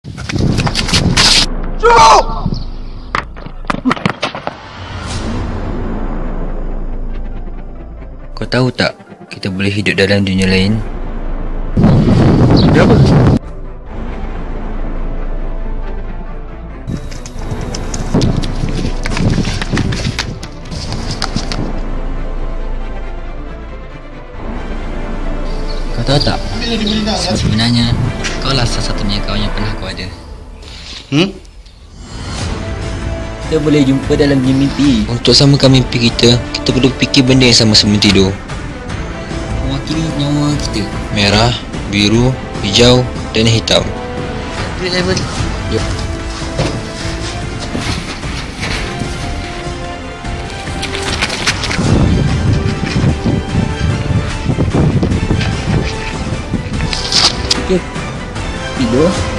Kau tahu tak, kita boleh hidup dalam dunia lain? Kenapa? Kau tahu tak, sebenarnya kau lah salah satunya kawan yang pernah kau ada. Kita boleh jumpa dalam mimpi. Untuk samakan mimpi kita, kita perlu fikir benda yang sama sebelum tidur. Mewakili nyawa kita. Merah, biru, hijau dan hitam. Yep. Okay. Tidur.